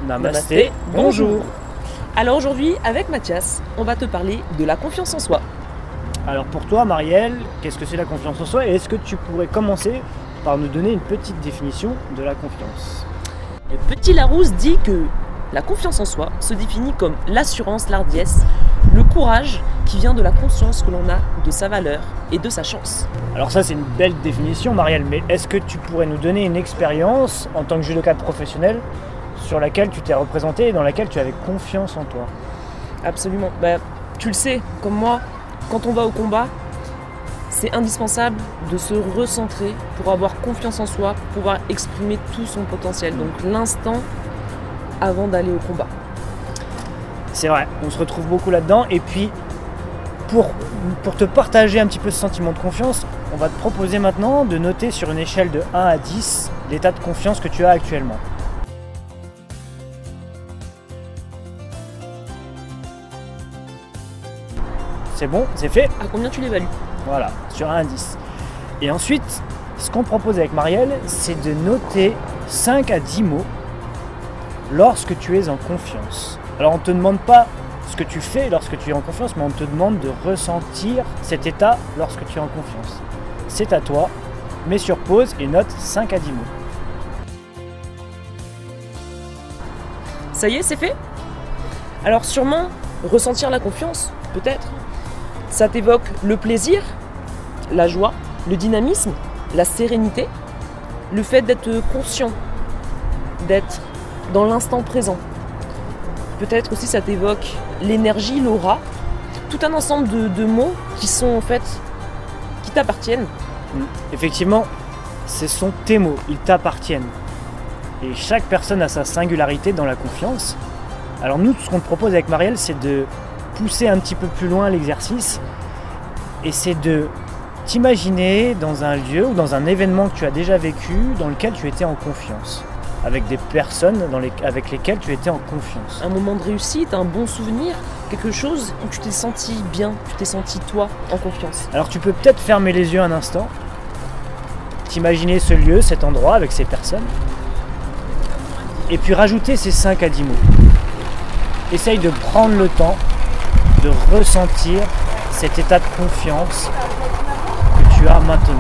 Namasté, bonjour. Alors aujourd'hui, avec Mathias, on va te parler de la confiance en soi. Alors pour toi, Marielle, qu'est-ce que c'est la confiance en soi et est-ce que tu pourrais commencer par nous donner une petite définition de la confiance? Le petit Larousse dit que la confiance en soi se définit comme l'assurance, l'hardiesse, le courage qui vient de la conscience que l'on a de sa valeur et de sa chance. Alors ça c'est une belle définition, Marielle, mais est-ce que tu pourrais nous donner une expérience en tant que judoka professionnel sur laquelle tu t'es représenté et dans laquelle tu avais confiance en toi? Absolument. Tu le sais, comme moi, quand on va au combat, c'est indispensable de se recentrer pour avoir confiance en soi, pour pouvoir exprimer tout son potentiel. Donc l'instant avant d'aller au combat. C'est vrai, on se retrouve beaucoup là-dedans. Et puis, pour te partager un petit peu ce sentiment de confiance, on va te proposer maintenant de noter sur une échelle de 1 à 10 l'état de confiance que tu as actuellement. C'est bon, c'est fait? À combien tu l'évalues? Voilà, sur 1 à 10. Et ensuite, ce qu'on propose avec Marielle, c'est de noter 5 à 10 mots lorsque tu es en confiance. Alors on ne te demande pas ce que tu fais lorsque tu es en confiance, mais on te demande de ressentir cet état lorsque tu es en confiance. C'est à toi, mets sur pause et note 5 à 10 mots. Ça y est, c'est fait? Alors sûrement, ressentir la confiance, peut-être. Ça t'évoque le plaisir, la joie, le dynamisme, la sérénité, le fait d'être conscient, d'être dans l'instant présent. Peut-être aussi ça t'évoque l'énergie, l'aura, tout un ensemble de mots qui sont en fait, qui t'appartiennent. Effectivement, ce sont tes mots, ils t'appartiennent. Et chaque personne a sa singularité dans la confiance. Alors nous, ce qu'on te propose avec Marielle, c'est de pousser un petit peu plus loin l'exercice et c'est de t'imaginer dans un lieu ou dans un événement que tu as déjà vécu dans lequel tu étais en confiance, avec des personnes avec lesquelles tu étais en confiance. Un moment de réussite, un bon souvenir, quelque chose où tu t'es senti bien, tu t'es senti toi en confiance. Alors tu peux peut-être fermer les yeux un instant, t'imaginer ce lieu, cet endroit avec ces personnes, et puis rajouter ces 5 à 10 mots. Essaye de prendre le temps de ressentir cet état de confiance que tu as maintenant.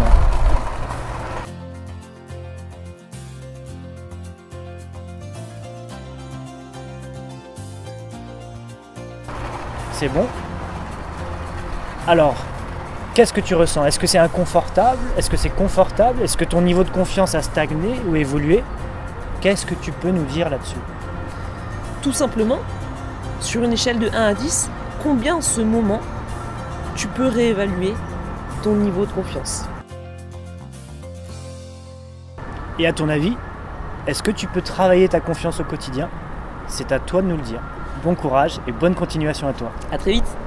C'est bon? Alors, qu'est-ce que tu ressens? Est-ce que c'est inconfortable? Est-ce que c'est confortable? Est-ce que ton niveau de confiance a stagné ou évolué? Qu'est-ce que tu peux nous dire là-dessus? Tout simplement, sur une échelle de 1 à 10, combien en ce moment tu peux réévaluer ton niveau de confiance? Et à ton avis, est-ce que tu peux travailler ta confiance au quotidien? C'est à toi de nous le dire. Bon courage et bonne continuation à toi. À très vite.